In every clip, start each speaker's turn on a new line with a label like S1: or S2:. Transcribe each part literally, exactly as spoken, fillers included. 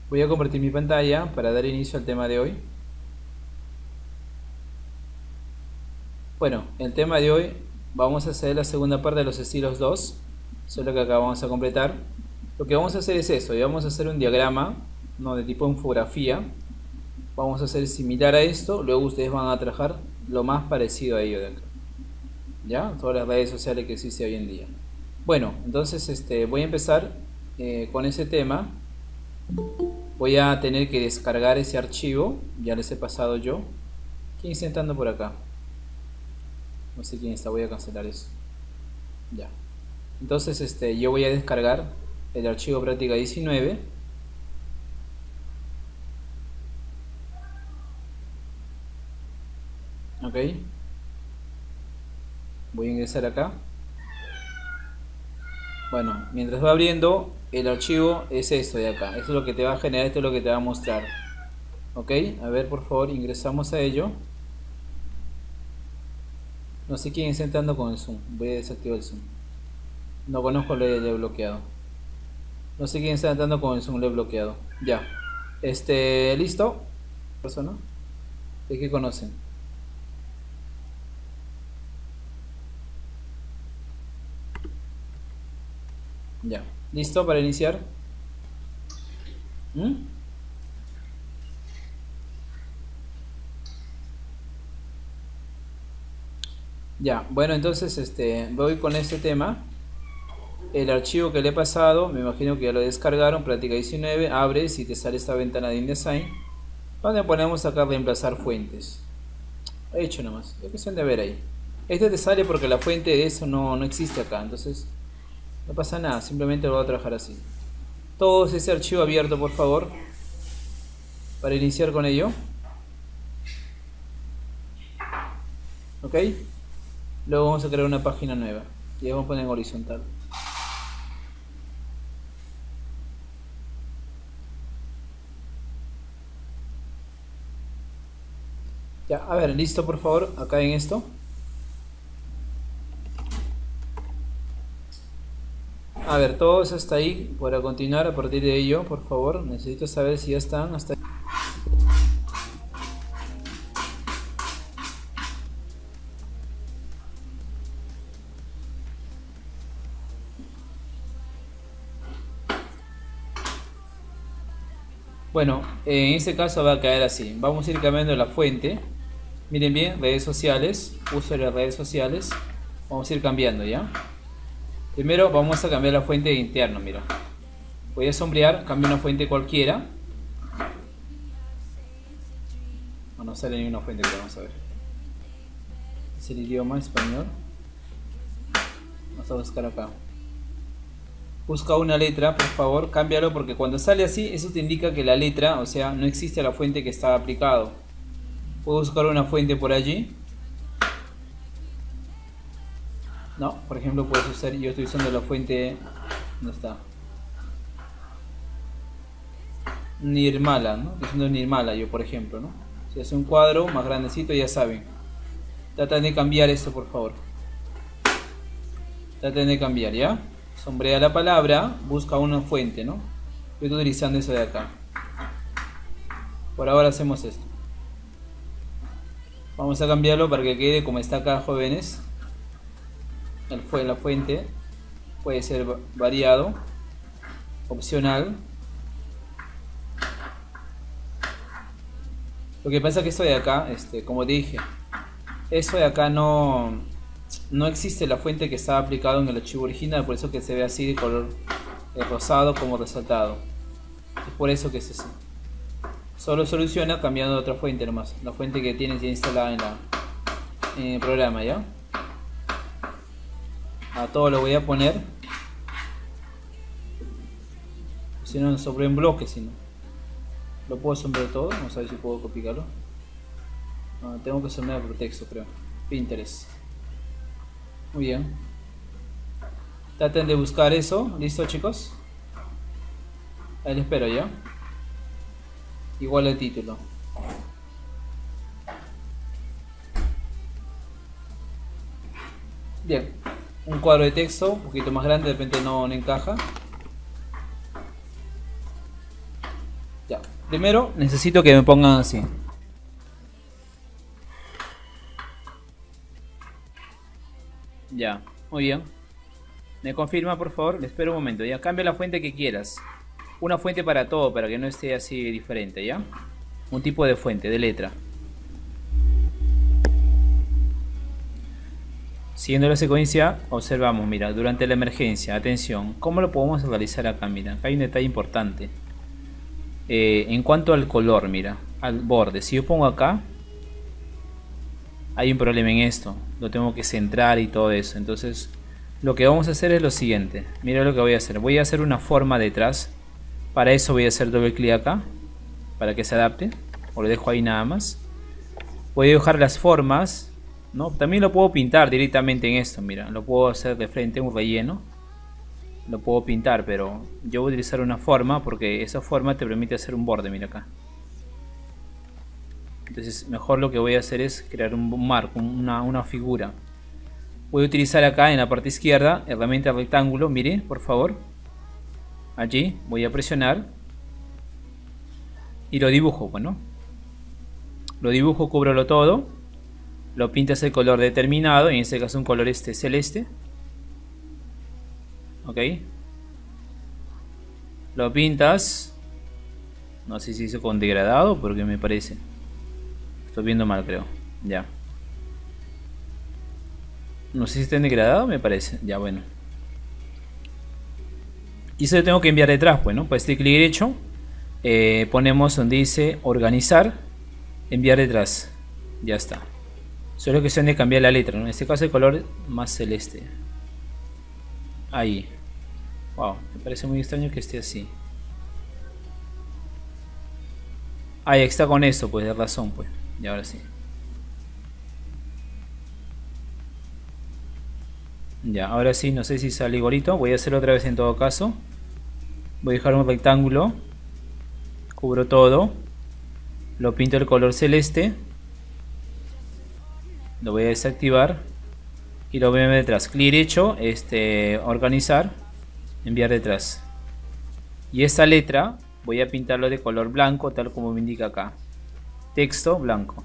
S1: Voy a compartir mi pantalla para dar inicio al tema de hoy. Bueno, el tema de hoy vamos a hacer la segunda parte de los estilos dos, solo que acá vamos a completar. Lo que vamos a hacer es eso, y vamos a hacer un diagrama, no de tipo infografía. Vamos a hacer similar a esto, luego ustedes van a trabajar lo más parecido a ello de acá. ¿Ya? Todas las redes sociales que existe hoy en día. Bueno, entonces este, voy a empezar eh, con ese tema. Voy a tener que descargar ese archivo, ya les he pasado yo. ¿Quién está entrando por acá? No sé quién está, voy a cancelar eso. Ya. Entonces este, yo voy a descargar el archivo práctica diecinueve. Ok. Voy a ingresar acá. Bueno, mientras va abriendo, el archivo es esto de acá. Esto es lo que te va a generar, esto es lo que te va a mostrar. Ok, a ver, por favor, ingresamos a ello. No sé quién está entrando con el Zoom. Voy a desactivar el Zoom. No conozco, lo he, lo he bloqueado. No sé quién está entrando con el Zoom, lo he bloqueado. Ya. Este, ¿listo? ¿Persona? ¿De qué conocen? Ya. ¿Listo para iniciar? ¿Mm? Ya, bueno, entonces este, voy con este tema. El archivo que le he pasado, me imagino que ya lo descargaron, práctica diecinueve, abres y te sale esta ventana de InDesign, donde ponemos acá reemplazar fuentes. He hecho nomás, es cuestión de ver ahí. Este te sale porque la fuente de eso no, no existe acá, entonces no pasa nada, simplemente lo voy a trabajar así. Todo ese archivo abierto, por favor, para iniciar con ello. Ok, luego vamos a crear una página nueva y vamos a poner en horizontal. Ya, a ver, listo, por favor, acá en esto. A ver, todos hasta ahí. Para continuar a partir de ello, por favor, necesito saber si ya están hasta ahí. Bueno, en este caso va a caer así. Vamos a ir cambiando la fuente. Miren bien, redes sociales, uso de las redes sociales. Vamos a ir cambiando, ¿ya? Primero vamos a cambiar la fuente de interno, mira. Voy a sombrear, cambio una fuente cualquiera. No, no sale ninguna fuente que vamos a ver. Es el idioma español. Vamos a buscar acá. Busca una letra, por favor, cámbialo porque cuando sale así, eso te indica que la letra, o sea, no existe la fuente que está aplicado. Puedo buscar una fuente por allí. No, por ejemplo, puedes usar, yo estoy usando la fuente, ¿dónde está? Nirmala, ¿no? Estoy usando Nirmala yo, por ejemplo, ¿no? Si hace un cuadro más grandecito, ya saben. Traten de cambiar esto, por favor. Traten de cambiar, ¿ya? Sombrea la palabra, busca una fuente, ¿no? Yo estoy utilizando eso de acá. Por ahora hacemos esto. Vamos a cambiarlo para que quede como está acá, jóvenes. El fue la fuente puede ser variado, opcional. Lo que pasa es que esto de acá, este, como dije, eso de acá no, no existe la fuente que estaba aplicado en el archivo original, por eso que se ve así de color eh, rosado como resaltado. Es por eso que es así. Solo soluciona cambiando otra fuente nomás, la fuente que tienes ya instalada en, la, en el programa, ¿ya? A todo lo voy a poner. Si no, sobre en bloque, si no. Lo puedo sombrear todo, vamos a ver si puedo copiarlo. No, tengo que sombrear por texto, creo. Pinterest. Muy bien. Traten de buscar eso. ¿Listo, chicos? Ahí lo espero, ¿ya? Igual el título. Bien. Un cuadro de texto, un poquito más grande, de repente no, no encaja. Ya, primero necesito que me pongan así. Ya, muy bien. Me confirma, por favor. Le espero un momento. Ya, cambia la fuente que quieras. Una fuente para todo, para que no esté así diferente, ¿ya? Un tipo de fuente, de letra. Siguiendo la secuencia, observamos, mira, durante la emergencia, atención, ¿cómo lo podemos realizar acá? Mira, acá hay un detalle importante. Eh, en cuanto al color, mira, al borde, si yo pongo acá, hay un problema en esto, lo tengo que centrar y todo eso. Entonces, lo que vamos a hacer es lo siguiente, mira lo que voy a hacer, voy a hacer una forma detrás. Para eso voy a hacer doble clic acá, para que se adapte, o lo dejo ahí nada más. Voy a dibujar las formas, ¿no? También lo puedo pintar directamente en esto, mira, lo puedo hacer de frente, un relleno. Lo puedo pintar, pero yo voy a utilizar una forma, porque esa forma te permite hacer un borde, mira acá. Entonces mejor lo que voy a hacer es crear un marco, una, una figura. Voy a utilizar acá en la parte izquierda, herramienta rectángulo, mire, por favor. Allí voy a presionar y lo dibujo, bueno. Lo dibujo, cúbrelo todo. Lo pintas el color determinado, en este caso un color este celeste. Ok. Lo pintas. No sé si hizo con degradado, porque me parece. Estoy viendo mal, creo. Ya. No sé si está en degradado, me parece. Ya, bueno. Y eso lo tengo que enviar detrás, pues, ¿no? Pues este clic derecho. Eh, ponemos donde dice organizar. Enviar detrás. Ya está. Solo es cuestión de cambiar la letra, ¿no? En este caso el color más celeste. Ahí. Wow, me parece muy extraño que esté así. Ahí está con esto, pues, de razón, pues. Y ahora sí. Ya, ahora sí, no sé si sale igualito. Voy a hacerlo otra vez en todo caso. Voy a dejar un rectángulo. Cubro todo. Lo pinto el color celeste. Lo voy a desactivar. Y lo voy a ver detrás. Clic derecho, este, organizar. Enviar detrás. Y esta letra voy a pintarlo de color blanco, tal como me indica acá. Texto blanco.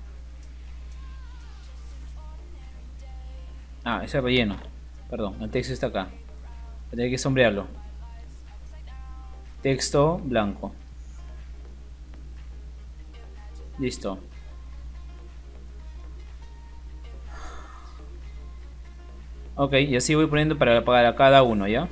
S1: Ah, ese relleno. Perdón, el texto está acá. Tendré que sombrearlo. Texto blanco. Listo. Ok, y así voy poniendo para, para cada uno, ¿ya?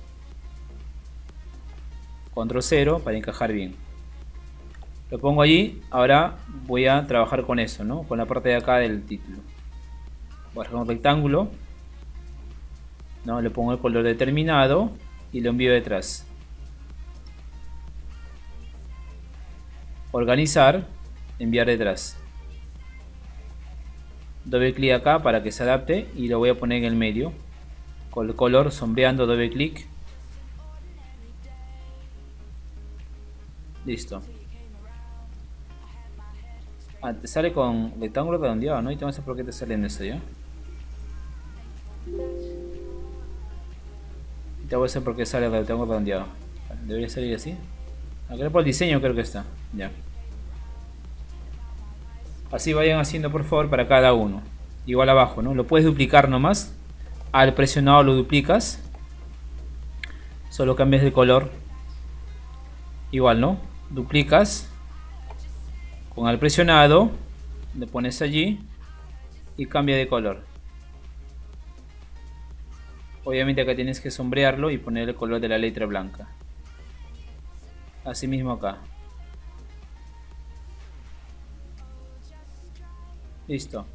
S1: Control cero para encajar bien. Lo pongo allí. Ahora voy a trabajar con eso, ¿no? Con la parte de acá del título. Voy a dejar un rectángulo. ¿No? Le pongo el color determinado y lo envío detrás. Organizar. Enviar detrás. Doble clic acá para que se adapte y lo voy a poner en el medio. Con el color sombreando, doble clic. Listo. Ah, te sale con rectángulo redondeado, ¿no? Y te vas a ver por qué te sale en eso, ¿ya? Y te voy a hacer por qué sale el rectángulo redondeado. Debería salir así. Acá por el diseño creo que está. Ya. Así vayan haciendo por favor para cada uno. Igual abajo, ¿no? Lo puedes duplicar nomás. Al presionado lo duplicas. Solo cambias de color. Igual, ¿no? Duplicas. Con al presionado le pones allí y cambia de color. Obviamente acá tienes que sombrearlo y poner el color de la letra blanca. Así mismo acá. Listo.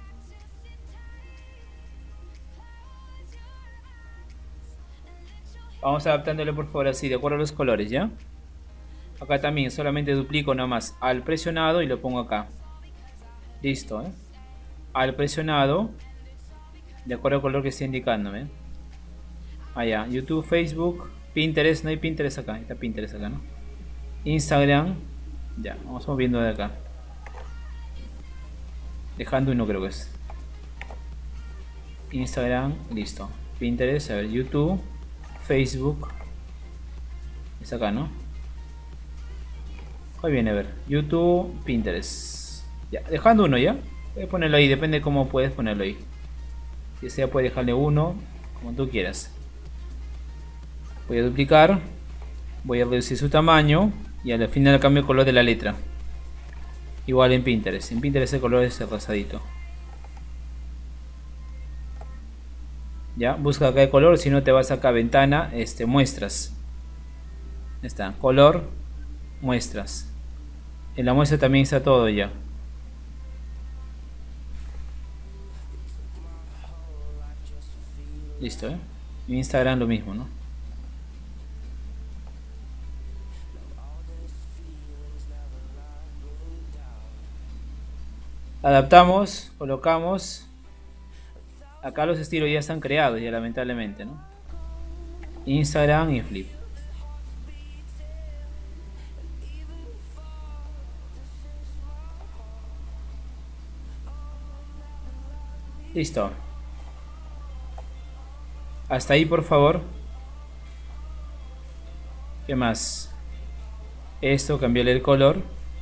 S1: Vamos adaptándole por favor así, de acuerdo a los colores, ¿ya? Acá también solamente duplico nomás al presionado y lo pongo acá. Listo, ¿eh? Al presionado, de acuerdo al color que esté indicando, ¿eh? Allá, YouTube, Facebook, Pinterest, no hay Pinterest acá, está Pinterest acá, ¿no? Instagram, ya, vamos moviendo de acá. Dejando uno creo que es. Instagram, listo. Pinterest, a ver, YouTube, Facebook. Es acá, ¿no? ¿Cuál viene? A ver, YouTube, Pinterest. Ya, dejando uno ya. Voy a ponerlo ahí, depende de cómo puedes ponerlo ahí. Si sea, puedes dejarle uno, como tú quieras. Voy a duplicar. Voy a reducir su tamaño. Y al final cambio el color de la letra. Igual en Pinterest. En Pinterest el color es el rosadito. Ya, busca acá el color, si no te vas acá a ventana, este, muestras. Está, color, muestras. En la muestra también está todo ya. Listo, ¿eh? En Instagram lo mismo, ¿no? Adaptamos, colocamos. Acá los estilos ya están creados, ya lamentablemente, ¿no? Instagram y Flip. Listo. Hasta ahí, por favor. ¿Qué más? Esto, cambiarle el color.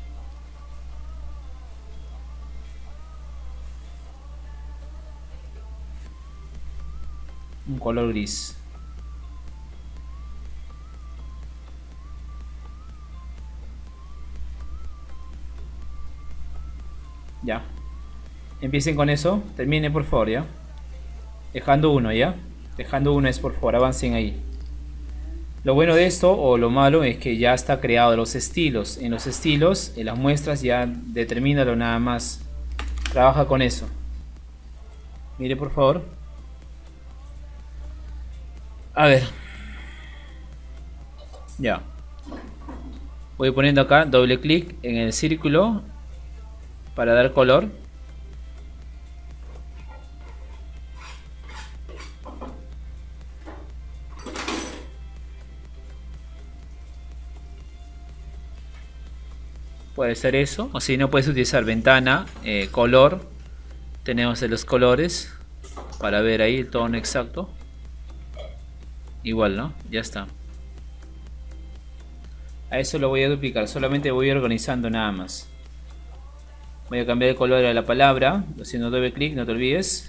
S1: Un color gris. Ya. Empiecen con eso. Termine, por favor, ya. Dejando uno, ya. Dejando uno es, por favor, avancen ahí. Lo bueno de esto, o lo malo, es que ya está creado los estilos. En los estilos, en las muestras, ya determínalo nada más. Trabaja con eso. Mire, por favor. A ver. Ya. Voy poniendo acá doble clic en el círculo para dar color. Puede ser eso, o si no, puedes utilizar ventana, eh, color. Tenemos los colores para ver ahí el tono exacto. Igual, ¿no? Ya está. A eso lo voy a duplicar, solamente voy organizando nada más. Voy a cambiar el color de la palabra, haciendo doble clic, no te olvides.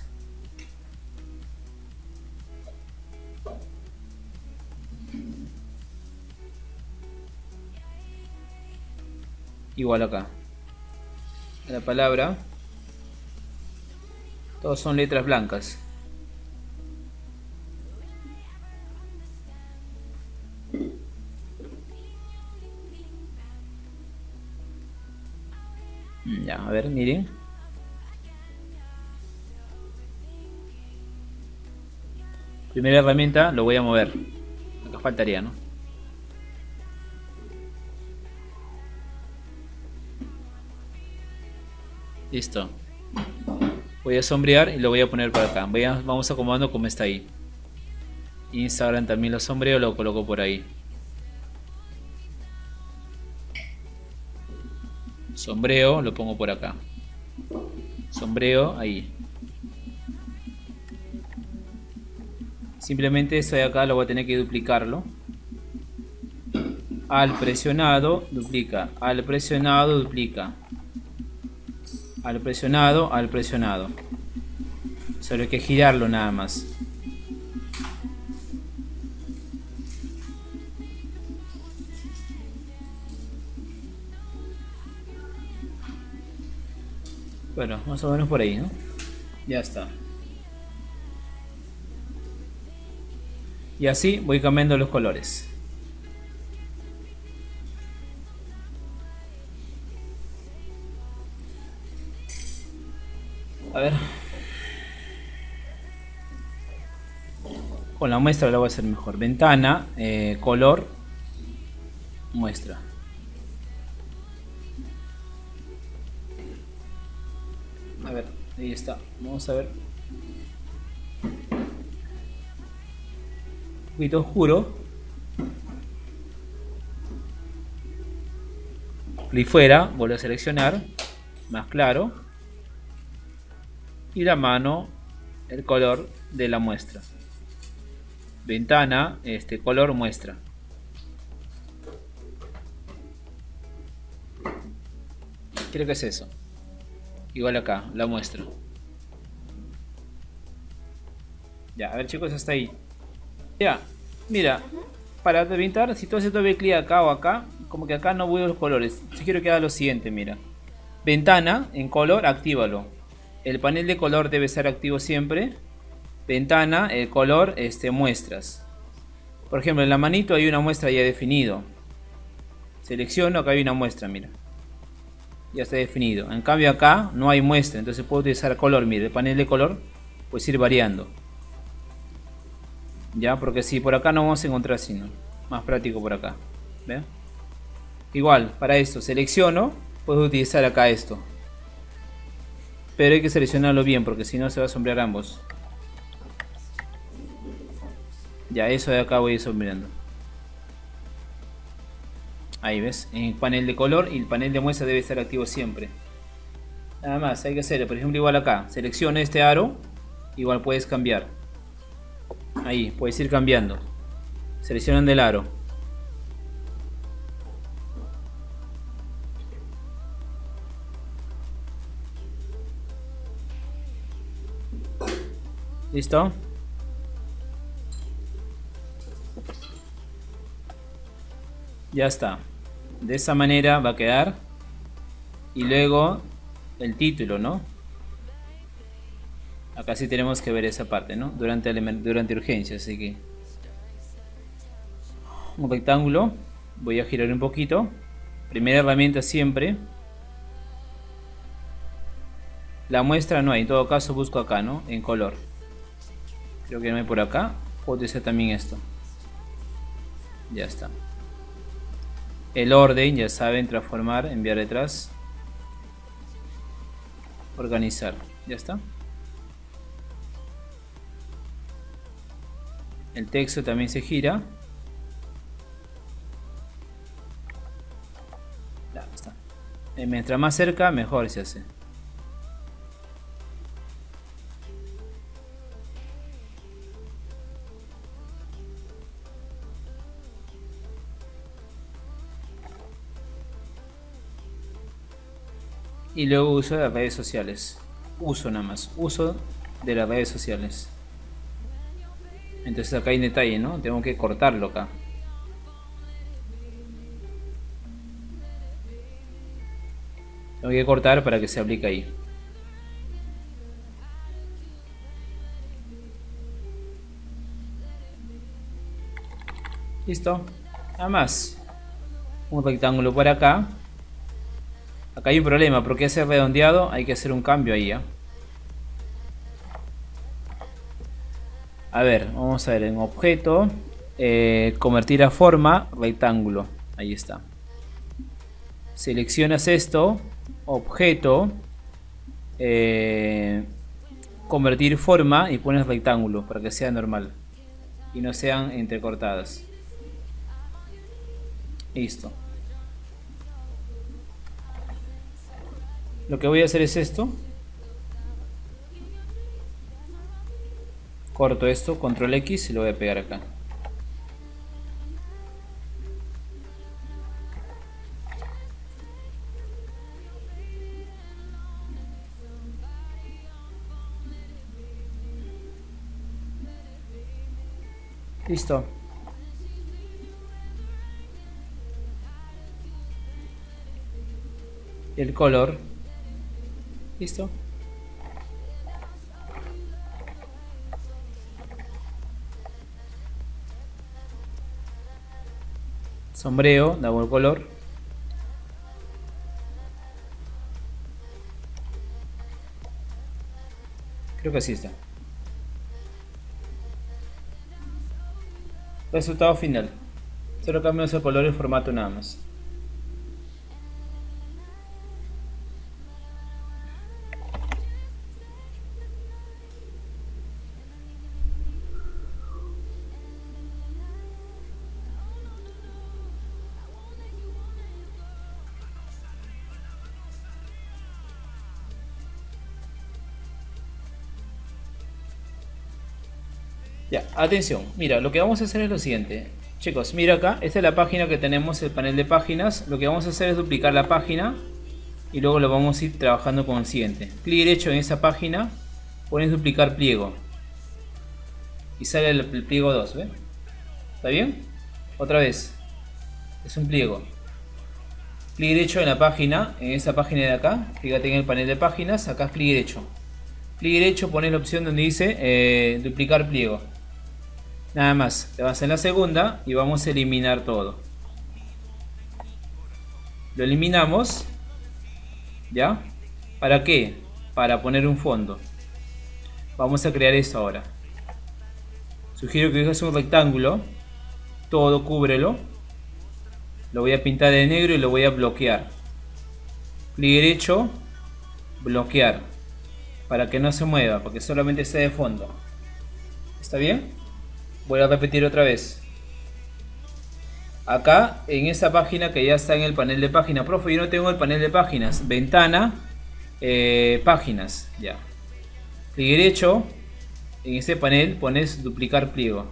S1: Igual acá. La palabra. Todos son letras blancas. Ya, a ver, miren. Primera herramienta, lo voy a mover. Acá faltaría, ¿no? Listo. Voy a sombrear y lo voy a poner por acá. Voy a, vamos acomodando como está ahí. Instagram también lo sombreo, lo coloco por ahí. Sombreo, lo pongo por acá. Sombreo, ahí. Simplemente esto de acá lo voy a tener que duplicarlo. Al presionado, duplica. Al presionado, duplica. Al presionado, al presionado. Solo hay que girarlo nada más. Bueno, más o menos por ahí, ¿no? Ya está. Y así voy cambiando los colores. A ver. Con la muestra lo voy a hacer mejor. Ventana, eh, color, muestra. A ver, ahí está. Vamos a ver. Un poquito oscuro. Clic fuera, vuelvo a seleccionar. Más claro. Y la mano, el color de la muestra. Ventana, este color muestra. Creo que es eso. Igual acá, la muestro. Ya, a ver chicos, hasta ahí. Ya, mira, para pintar, si tú haces doble clic acá o acá, como que acá no veo los colores. Si quiero que haga lo siguiente, mira. Ventana, en color, actívalo. El panel de color debe estar activo siempre. Ventana, el color, este, muestras. Por ejemplo, en la manito hay una muestra ya definido. Selecciono, acá hay una muestra, mira. Ya está definido. En cambio acá no hay muestra, entonces puedo utilizar color. Mire, el panel de color puede ir variando. Ya, porque si por acá no vamos a encontrar sino. Más práctico por acá. ¿Ve? Igual, para esto selecciono, puedo utilizar acá esto. Pero hay que seleccionarlo bien porque si no se va a sombrear ambos. Ya, eso de acá voy a ir sombreando. Ahí ves, en el panel de color y el panel de muestra debe estar activo siempre. Nada más, hay que hacerlo. Por ejemplo, igual acá, selecciona este aro, igual puedes cambiar. Ahí, puedes ir cambiando. Seleccionando el aro. ¿Listo? Ya está. De esa manera va a quedar. Y luego el título, ¿no? Acá sí tenemos que ver esa parte, ¿no? Durante, durante urgencia, así que... Un rectángulo. Voy a girar un poquito. Primera herramienta siempre. La muestra no hay, en todo caso busco acá, ¿no? En color. Creo que no hay por acá. Puedo utilizar también esto. Ya está. El orden, ya saben, transformar, enviar detrás. Organizar, ya está. El texto también se gira. Ya está. Mientras más cerca, mejor se hace. Y luego uso de las redes sociales. Uso nada más. Uso de las redes sociales. Entonces acá hay un detalle, ¿no? Tengo que cortarlo acá. Tengo que cortar para que se aplique ahí. Listo. Nada más. Un rectángulo por acá. Acá hay un problema, porque ese redondeado hay que hacer un cambio ahí, ¿eh? A ver, vamos a ver en objeto, eh, convertir a forma, rectángulo, ahí está. Seleccionas esto, objeto, eh, convertir forma y pones rectángulo para que sea normal y no sean entrecortadas. Listo. Lo que voy a hacer es esto. Corto esto, control X y lo voy a pegar acá. Listo. El color. Listo. Sombreo, double color. Creo que así está. Resultado final. Solo cambiamos el color y el formato nada más. Ya, atención, mira, lo que vamos a hacer es lo siguiente. Chicos, mira acá, esta es la página que tenemos, el panel de páginas. Lo que vamos a hacer es duplicar la página. y luego lo vamos a ir trabajando con el siguiente. Clic derecho en esa página, pones duplicar pliego y sale el, el pliego dos, ¿ve? ¿Está bien? Otra vez, es un pliego. Clic derecho en la página, en esa página de acá, fíjate en el panel de páginas, acá clic derecho. Clic derecho, pones la opción donde dice eh, duplicar pliego. Nada más, te vas en la segunda y vamos a eliminar todo. Lo eliminamos. ¿Ya? ¿Para qué? Para poner un fondo. Vamos a crear esto ahora. Sugiero que hagas un rectángulo. Todo cúbrelo. Lo voy a pintar de negro y lo voy a bloquear. Clic derecho, bloquear. Para que no se mueva, porque solamente esté de fondo. ¿Está bien? Voy a repetir otra vez. Acá en esa página que ya está en el panel de páginas. Profe, yo no tengo el panel de páginas. Ventana, eh, páginas. Ya. Clic derecho. En ese panel pones duplicar pliego.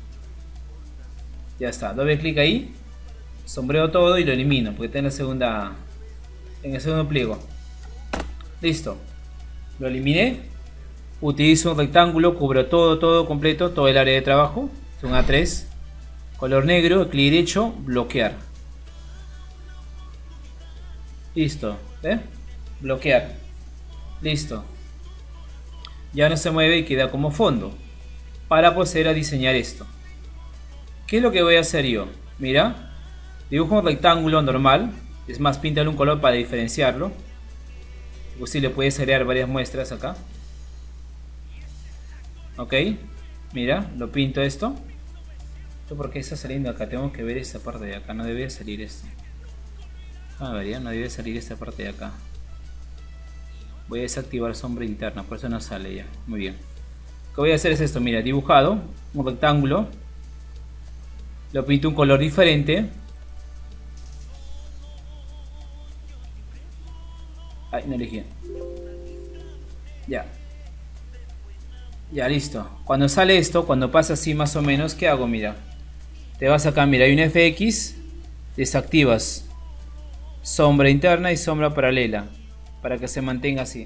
S1: Ya está. Doble clic ahí. Sombreo todo y lo elimino. Porque está en la segunda. En el segundo pliego. Listo. Lo eliminé. Utilizo un rectángulo. Cubro todo, todo completo. Todo el área de trabajo. Es un A tres. Color negro, clic derecho, bloquear. Listo, ¿eh? Bloquear. Listo. Ya no se mueve y queda como fondo. Para proceder a diseñar esto. ¿Qué es lo que voy a hacer yo? Mira, dibujo un rectángulo normal. Es más, píntale un color para diferenciarlo. O si le puedes agregar varias muestras acá. Ok, mira, lo pinto esto. ¿Por qué está saliendo acá? Tengo que ver esta parte de acá. No debe salir esto. A ver, ya no debe salir esta parte de acá. Voy a desactivar sombra interna. Por eso no sale ya. Muy bien. Lo que voy a hacer es esto. Mira, dibujado. Un rectángulo. Lo pinto un color diferente. Ay, no elegí. Ya. Ya, listo. Cuando sale esto, cuando pasa así más o menos, ¿qué hago? Mira. Te vas acá, mira, hay un F X, desactivas sombra interna y sombra paralela para que se mantenga así.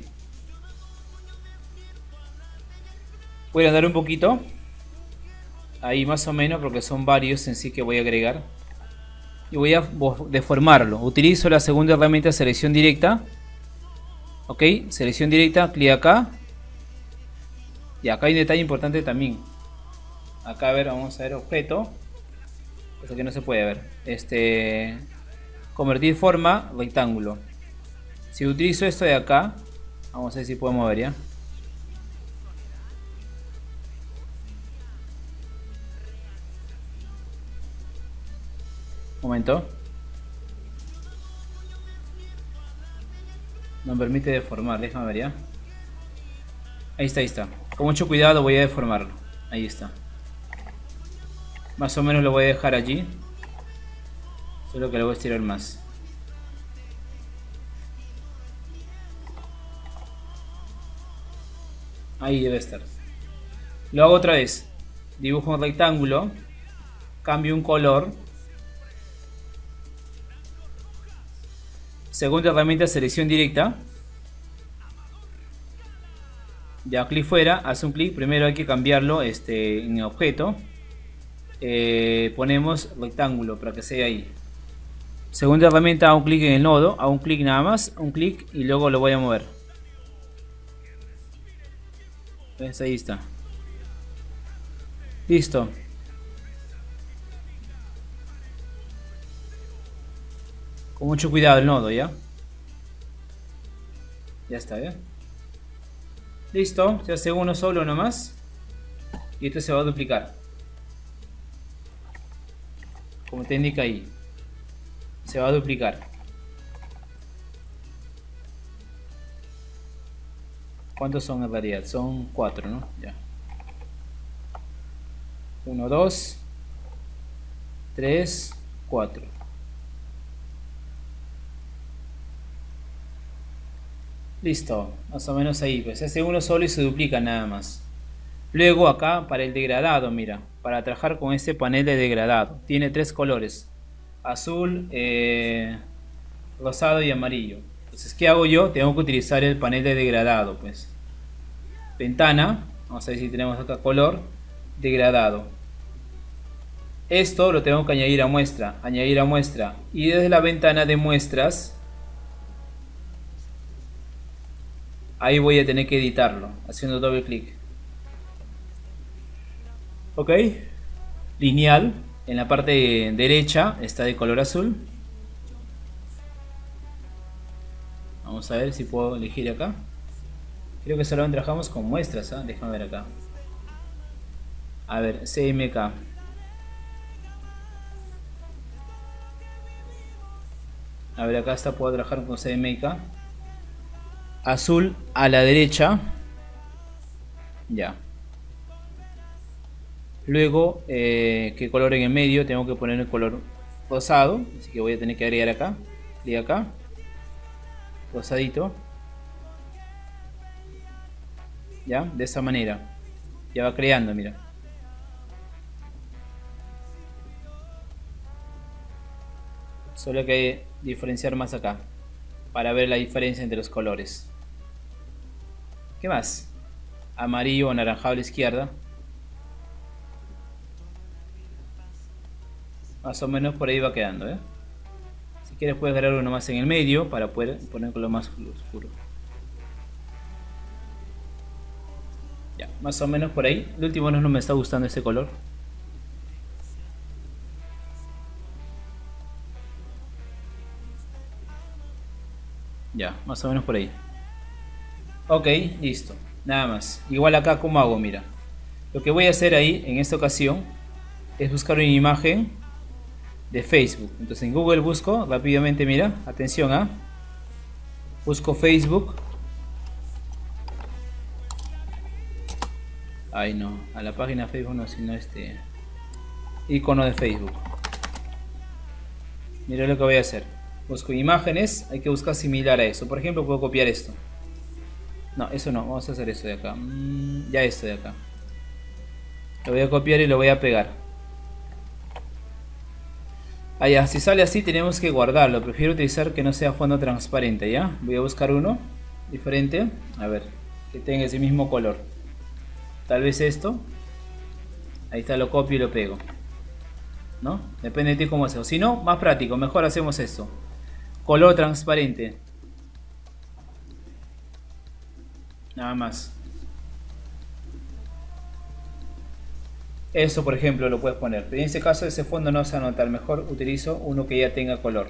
S1: Voy a dar un poquito ahí más o menos porque son varios en sí que voy a agregar y voy a deformarlo. Utilizo la segunda herramienta, selección directa. Ok, selección directa, clic acá y acá hay un detalle importante también. Acá, a ver, vamos a ver objeto. Eso que no se puede ver. Este, convertir forma, rectángulo. Si utilizo esto de acá, vamos a ver si puedo mover ya. Un momento. No me permite deformar, déjame ver ya. Ahí está, ahí está. Con mucho cuidado voy a deformarlo. Ahí está. Más o menos lo voy a dejar allí. Solo que lo voy a estirar más. Ahí debe estar. Lo hago otra vez. Dibujo un rectángulo. Cambio un color. Segunda herramienta, selección directa. Ya, clic fuera, hace un clic. Primero hay que cambiarlo este, en objeto. Eh, ponemos rectángulo para que sea ahí. Segunda herramienta, hago un clic en el nodo, hago un clic nada más, un clic y luego lo voy a mover. ¿Ves? Ahí está. Listo. Con mucho cuidado el nodo, ¿ya? Ya está, ¿ya? Listo, se hace uno solo nomás. Y esto se va a duplicar. Como te indica ahí. Se va a duplicar. ¿Cuántos son en realidad? Son cuatro, ¿no? Ya. uno, dos, tres, cuatro. Listo, más o menos ahí. Pues se hace uno solo y se duplica nada más. Luego acá para el degradado, mira, para trabajar con este panel de degradado. Tiene tres colores. Azul, eh, rosado y amarillo. Entonces, ¿qué hago yo? Tengo que utilizar el panel de degradado, pues. Ventana, vamos a ver si tenemos acá color, degradado. Esto lo tengo que añadir a muestra, añadir a muestra. Y desde la ventana de muestras, ahí voy a tener que editarlo, haciendo doble clic. Ok, lineal, en la parte derecha está de color azul. Vamos a ver si puedo elegir acá. Creo que solamente trabajamos con muestras, ¿eh? Déjame ver acá. A ver, C M K. A ver, acá está, puedo trabajar con C M K. Azul a la derecha. Ya. Luego, eh, ¿qué color en el medio? Tengo que poner el color rosado. Así que voy a tener que agregar acá. Clic acá. Rosadito. Ya, de esa manera. Ya va creando, mira. Solo hay que diferenciar más acá para ver la diferencia entre los colores. ¿Qué más? Amarillo o anaranjado a la izquierda. Más o menos por ahí va quedando, ¿eh? Si quieres puedes agregar uno más en el medio para poder poner color más oscuro. Ya, más o menos por ahí. El último no me está gustando este color. Ya, más o menos por ahí. Ok, listo. Nada más. Igual acá, ¿cómo hago? Mira. Lo que voy a hacer ahí, en esta ocasión, es buscar una imagen de Facebook. Entonces en Google busco rápidamente, mira. Atención, ¿ah? ¿eh? Busco Facebook. Ay, no. A la página Facebook no, sino este... icono de Facebook. Mira lo que voy a hacer. Busco imágenes, hay que buscar similar a eso. Por ejemplo, puedo copiar esto. No, eso no, vamos a hacer esto de acá. Mm, ya esto de acá. Lo voy a copiar y lo voy a pegar. Ah, ya, si sale así tenemos que guardarlo. Prefiero utilizar que no sea fondo transparente, ¿ya? Voy a buscar uno diferente. A ver, que tenga ese mismo color. Tal vez esto. Ahí está, lo copio y lo pego. ¿No? Depende de ti cómo haces. Si no, más práctico, mejor hacemos esto. Color transparente. Nada más. Eso, por ejemplo, lo puedes poner. Pero en este caso ese fondo no se va a notar. Mejor utilizo uno que ya tenga color.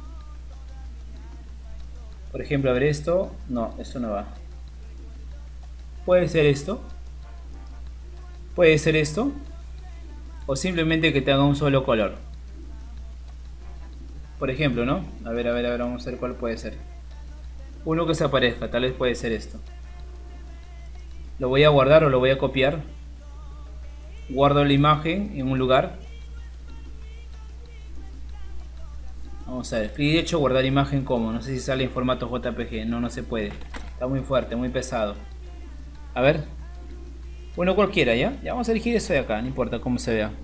S1: Por ejemplo, a ver esto. No, esto no va. Puede ser esto. Puede ser esto. O simplemente que tenga un solo color. Por ejemplo, ¿no? A ver, a ver, a ver, vamos a ver cuál puede ser. Uno que se aparezca, tal vez puede ser esto. Lo voy a guardar o lo voy a copiar. Guardo la imagen en un lugar. Vamos a ver, clic derecho, guardar imagen como. No sé si sale en formato J P G. No, no se puede. Está muy fuerte, muy pesado. A ver. Bueno, cualquiera, ¿ya? Ya vamos a elegir esto de acá, no importa cómo se vea.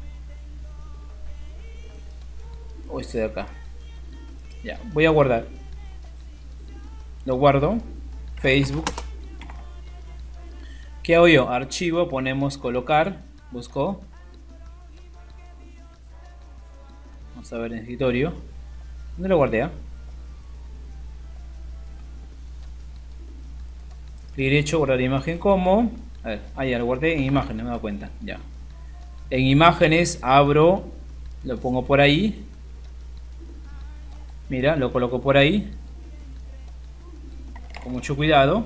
S1: O esto de acá. Ya, voy a guardar. Lo guardo. Facebook. ¿Qué hago yo? Archivo, ponemos colocar. Busco. Vamos a ver en escritorio. ¿Dónde lo guardé? ¿eh? Clic derecho, guardar imagen como. A ver, ahí ya lo guardé en imágenes, me he dado cuenta. Ya. En imágenes abro. Lo pongo por ahí. Mira, lo coloco por ahí. Con mucho cuidado.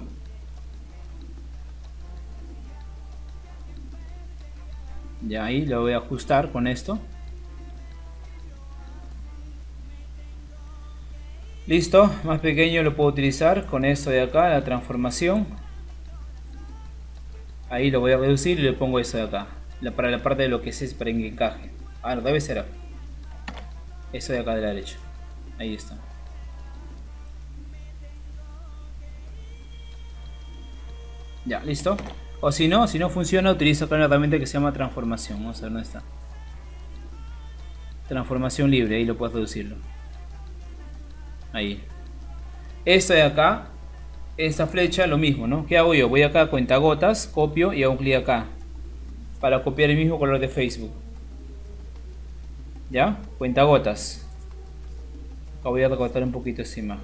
S1: Ya ahí lo voy a ajustar con esto. Listo, más pequeño lo puedo utilizar con esto de acá, la transformación. Ahí lo voy a reducir y le pongo eso de acá. La, para la parte de lo que es para que encaje. Ah, no, debe ser eso de acá de la derecha. Ahí está. Ya, listo. O si no, si no funciona, utilizo acá una herramienta que se llama transformación. Vamos a ver dónde está. Transformación libre, ahí lo puedes reducirlo. Ahí. Esto de acá, esta flecha, lo mismo, ¿no? ¿Qué hago yo? Voy acá a cuentagotas, copio y hago un clic acá para copiar el mismo color de Facebook. ¿Ya? Cuentagotas. Acá voy a recortar un poquito encima.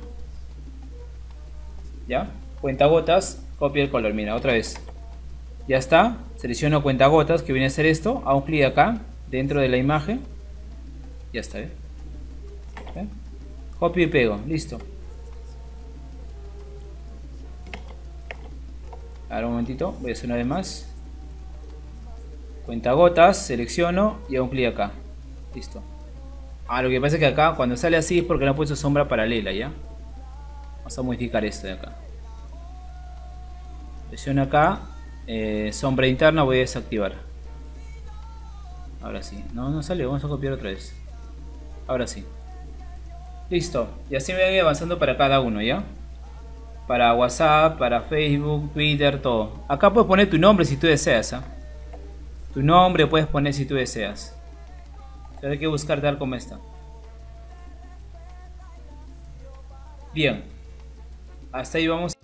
S1: ¿Ya? Cuentagotas, copia el color. Mira, otra vez. Ya está. Selecciono cuentagotas, que viene a ser esto. Hago un clic acá, dentro de la imagen. Ya está, ¿eh? ¿Eh? Copio y pego. Listo. Ahora un momentito. Voy a hacer una vez más. Cuentagotas, selecciono y hago un clic acá. Listo. Ah, lo que pasa es que acá cuando sale así es porque no he puesto sombra paralela, ¿ya? Vamos a modificar esto de acá. Presiona acá. Eh, sombra interna voy a desactivar. Ahora sí. No, no sale. Vamos a copiar otra vez. Ahora sí. Listo. Y así me voy avanzando para cada uno, ¿ya? Para WhatsApp, para Facebook, Twitter, todo. Acá puedes poner tu nombre si tú deseas, ¿eh? Tu nombre puedes poner si tú deseas. Pero hay que buscar tal como está. Bien. Hasta ahí vamos.